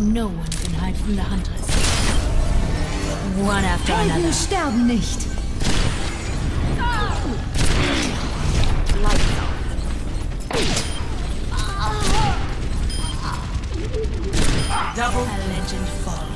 No one can hide from the hunters. One after another. Helden sterben nicht. Double. A legend falls.